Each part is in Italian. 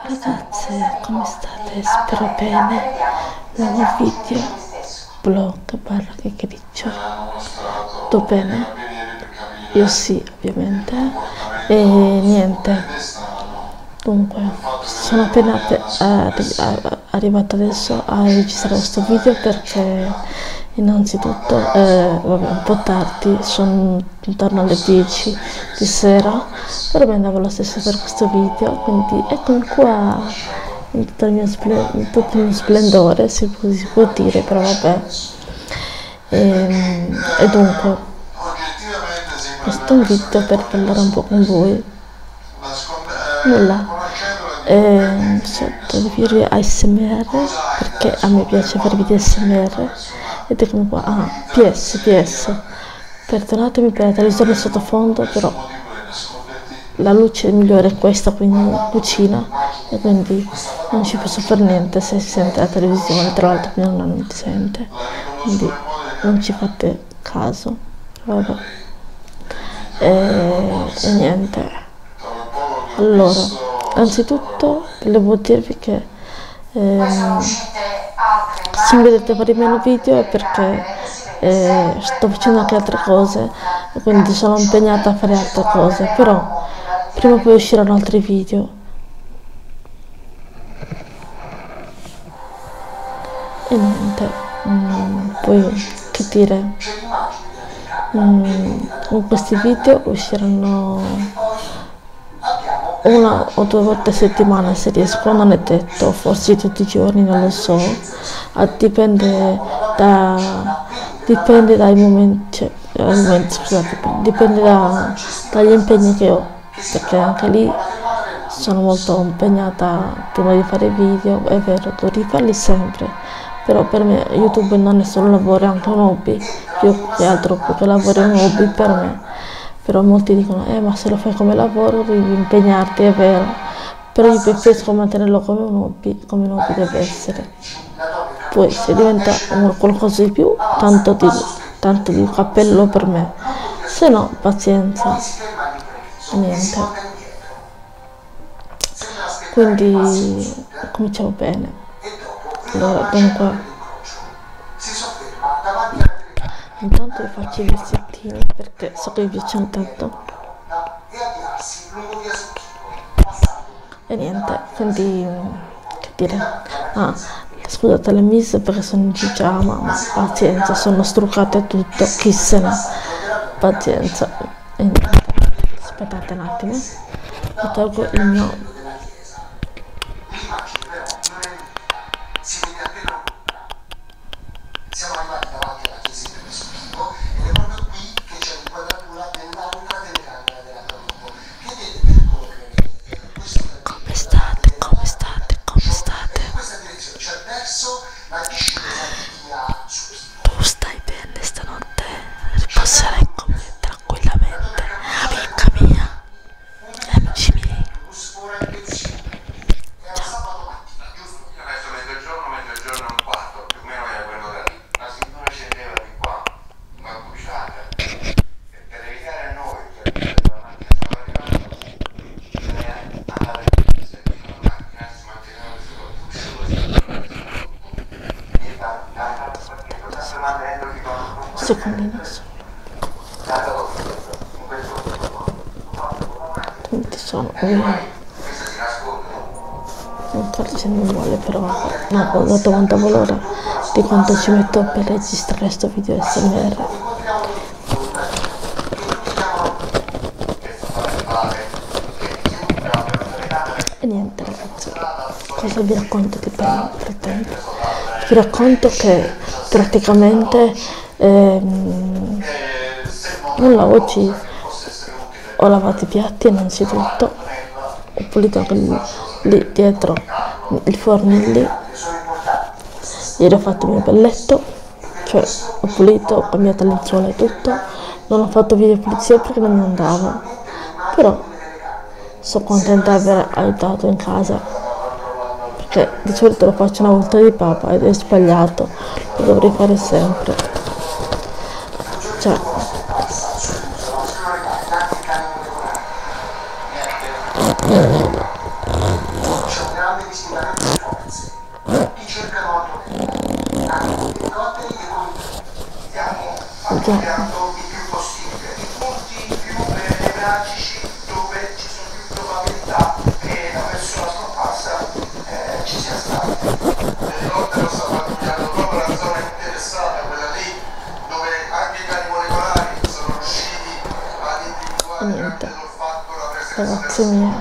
Ragazze, come state? Spero bene. Nuovo video, vlog, barra che griccio. Tutto bene? Io sì, ovviamente. E niente. Dunque, sono appena arrivata adesso a registrare questo video perché innanzitutto, vabbè, un po' tardi, sono intorno alle 10 di sera, però mi andavo lo stesso per questo video, quindi eccomi qua in tutto il mio splendore, si può dire, però vabbè. E dunque, questo è un video per parlare un po' con voi. Nulla. Sotto video ASMR, perché a me piace fare video ASMR. Ed eccomi qua, PS, perdonatemi per la televisione sottofondo, però la luce migliore è questa, quindi in cucina, e quindi non ci posso fare niente se si sente la televisione, tra l'altro mia nonna non ti sente, quindi non ci fate caso, vabbè. E niente, allora, anzitutto volevo dirvi che se mi vedete fare meno video è perché sto facendo anche altre cose e quindi sono impegnata a fare altre cose, però prima o poi usciranno altri video. E niente, poi che dire, con questi video usciranno una o due volte a settimana se riesco, non è detto, forse tutti i giorni, non lo so, dipende dai momenti, scusate, dipende dagli impegni che ho, perché anche lì sono molto impegnata prima di fare video, è vero, dovrei farli sempre, però per me YouTube non è solo un lavoro, è anche un hobby, più che altro più che lavoro è un hobby per me. Però molti dicono, ma se lo fai come lavoro devi impegnarti, è vero, però io preferisco mantenerlo come un hobby deve essere. Poi se diventa qualcosa di più, tanto di cappello per me, se no pazienza, niente. Quindi cominciamo bene. Allora, dunque, intanto vi faccio i versettini perché so che vi piacciono tanto. E niente, quindi che dire, scusate le mise perché sono in pigiama, ma pazienza, sono struccate tutto, chi se ne, pazienza. E niente, aspettate un attimo, mi tolgo il mio secondino solo. Quindi sono ancora se non vuole, però no, ho dato quanta valore di quanto ci metto per registrare questo video ASMR. E niente ragazzi, cosa vi racconto di bello nel frattempo? Vi racconto che praticamente nulla, oggi ho lavato i piatti innanzitutto, ho pulito anche lì dietro il forno lì, ieri ho fatto il mio bel letto, cioè ho pulito, ho cambiato le lenzuola e tutto, non ho fatto video pulizia perché non mi andava, però sono contenta di aver aiutato in casa, perché di solito lo faccio una volta di papa ed è sbagliato, lo dovrei fare sempre, cioè creando il più possibile punti più nevralgici dove ci sono più probabilità che la persona scomparsa ci sia stata. Delle volte lo sta pattugliando proprio la zona interessata, quella lì dove anche i cani molecolari sono riusciti ad individuare tramite l'olfatto la presenza ragazzi della miei,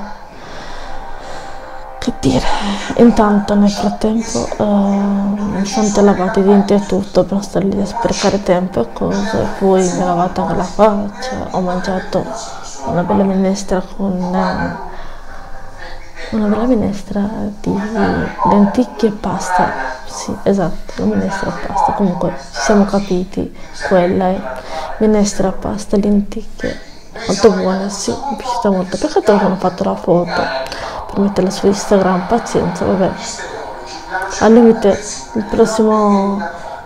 che dire, intanto nel frattempo mi sono lavati i denti e tutto per stare lì a sprecare tempo e cose, poi mi ho lavato anche la faccia, ho mangiato una bella minestra di lenticchie e pasta, sì esatto, la minestra e pasta, comunque ci siamo capiti, quella è minestra, pasta, lenticchie, molto buona, sì, mi è piaciuta molto, perché te non ho fatto la foto per metterla su Instagram, pazienza, vabbè, al limite il prossimo,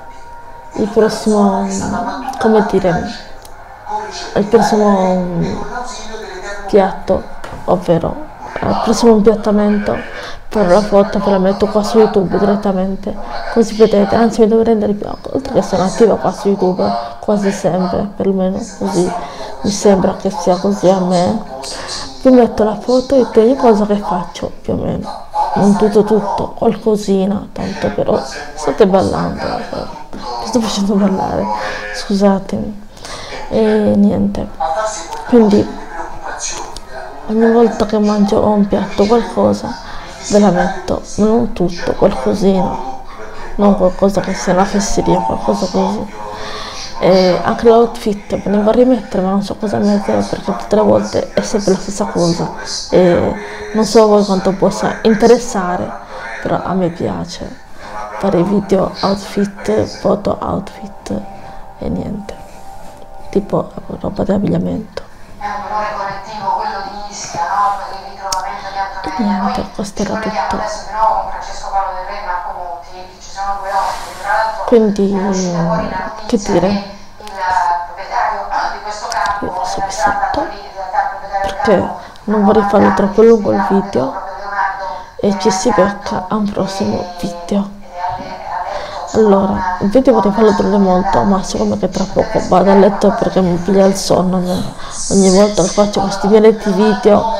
come dire, il prossimo piatto, ovvero al prossimo impiattamento farò la foto, ve la metto qua su YouTube direttamente, così vedete, anzi mi devo rendere più, oltre che sono attiva qua su YouTube quasi sempre, perlomeno così mi sembra che sia così a me, vi metto la foto di ogni cosa che faccio più o meno, non tutto, qualcosina, tanto però state ballando, mi sto facendo ballare, scusatemi, e niente, quindi ogni volta che mangio un piatto qualcosa ve la metto, non tutto, qualcosina, non qualcosa che sia una fesseria, qualcosa così. E anche l'outfit me ne va a rimettere, ma non so cosa mettere perché tutte le volte è sempre la stessa cosa. E non so voi quanto possa interessare, però a me piace fare video outfit, foto outfit e niente, tipo roba di abbigliamento. È un dolore collettivo quello di Ischia, no? Per il ritrovamento di Antonella. Niente, questo era tutto. Adesso di nuovo con Francesco Paolo Del Re e Marco Monti, ci sono due ospiti, tra l'altro quindi è uscita fuori la notizia che dire, che il proprietario di questo campo, io posso della sotto proprietario del perché campo, non vorrei farlo troppo lungo il video proprio Leonardo, e ci si becca a un prossimo video. ed è a letto, Allora, il video vorrei farlo durare molto, ma secondo me che tra poco vado a letto perché mi piglia il sonno. Ogni volta che faccio questi violenti video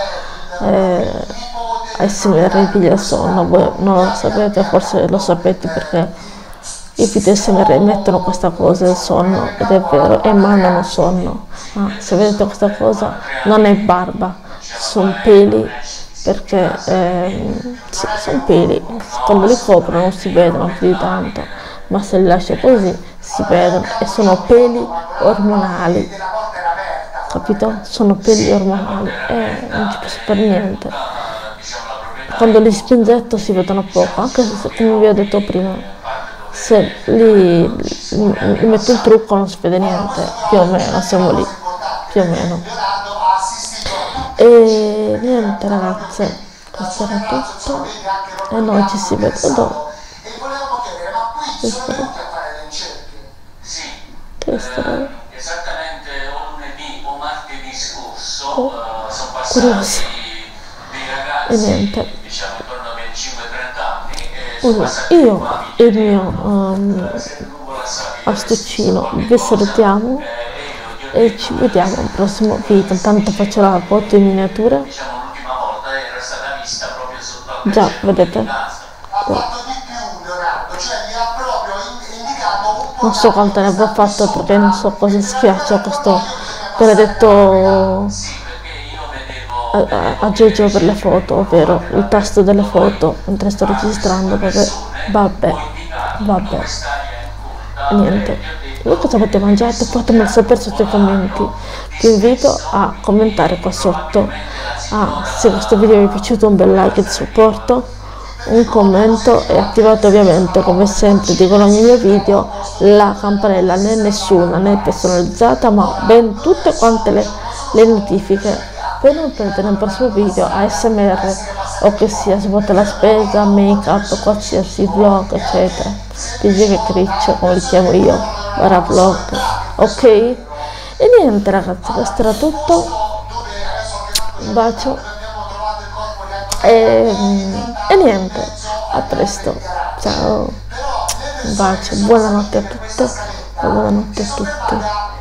ASMR mi piglia il sonno. Voi non lo sapete, forse lo sapete perché i video ASMR mettono questa cosa, il sonno, ed è vero, e mandano sonno. Ma se vedete questa cosa non è barba, sono peli, perché sì, sono peli, quando li copro non si vedono più di tanto, ma se li lascio così si vedono e sono peli ormonali, capito? Sono peli ormonali e non ci posso fare niente. Quando li spingetto si vedono poco, anche se come vi ho detto prima, se li metto il trucco non si vede niente, più o meno, siamo lì, più o meno. E niente ragazze, questo era tutto e noi ci si vede dopo. Che storia? Esattamente o lunedì o martedì scorso sono Curioso. passati dei ragazzi, E niente, diciamo intorno ai 25-30 anni, io e il mio astuccino vi salutiamo e ci vediamo al prossimo video. Intanto faccio la foto in miniatura, diciamo l'ultima volta era stata vista proprio sotto al già vedete, non so quanto ne avrò fatto perché non so cosa schiaccia questo benedetto aggeggio per le foto, ovvero il tasto delle foto mentre sto registrando, vabbè, niente. Voi cosa avete mangiato? Fatemelo sapere sotto i commenti. Vi invito a commentare qua sotto. Se questo video vi è piaciuto, un bel like di supporto, un commento e attivate ovviamente, come sempre dico in ogni mio video, la campanella, né nessuna né personalizzata, ma ben tutte quante le notifiche per non perdere il prossimo video ASMR, o che sia se fate la spesa, make up, qualsiasi vlog eccetera, PG che criccio come li chiamo io, ora vlog, ok? E niente ragazzi, questo era tutto, un bacio e niente, a presto, ciao, un bacio, buonanotte a tutte e buonanotte a tutti.